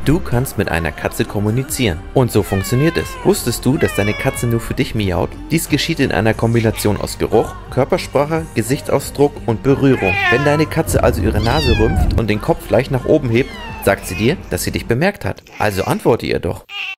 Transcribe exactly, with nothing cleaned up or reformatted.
Du kannst mit einer Katze kommunizieren. Und so funktioniert es. Wusstest du, dass deine Katze nur für dich miaut? Dies geschieht in einer Kombination aus Geruch, Körpersprache, Gesichtsausdruck und Berührung. Wenn deine Katze also ihre Nase rümpft und den Kopf leicht nach oben hebt, sagt sie dir, dass sie dich bemerkt hat. Also antworte ihr doch.